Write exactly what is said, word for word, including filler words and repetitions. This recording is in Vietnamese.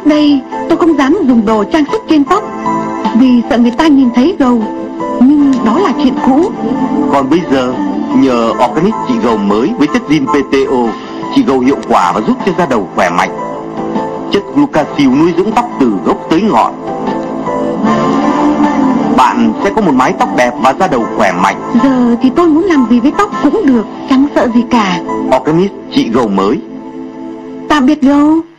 đây tôi không dám dùng đồ trang sức trên tóc vì sợ người ta nhìn thấy gầu. Nhưng đó là chuyện cũ. Còn bây giờ nhờ Organic trị gầu mới với chất Zin pê tê o, trị gầu hiệu quả và giúp cho da đầu khỏe mạnh. Chất Glucasil nuôi dưỡng tóc từ gốc tới ngọn. Bạn sẽ có một mái tóc đẹp và da đầu khỏe mạnh. Giờ thì tôi muốn làm gì với tóc cũng được, chẳng sợ gì cả. Organic trị gầu mới. Tạm biệt gầu.